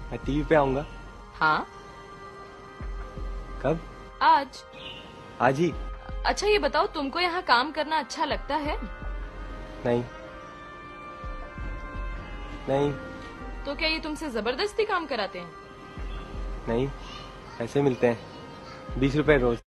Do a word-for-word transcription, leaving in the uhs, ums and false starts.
मैं टीवी पे आऊंगा। हाँ। कब? आज। आज ही? अच्छा ये बताओ, तुमको यहाँ काम करना अच्छा लगता है? नहीं नहीं। तो क्या ये तुमसे जबरदस्ती काम कराते हैं? नहीं, ऐसे मिलते हैं, बीस रुपए रोज।